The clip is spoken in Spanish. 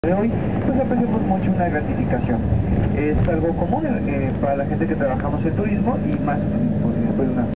De hoy, pues apreciamos mucho una gratificación. Es algo común para la gente que trabajamos en turismo y más pues, después de una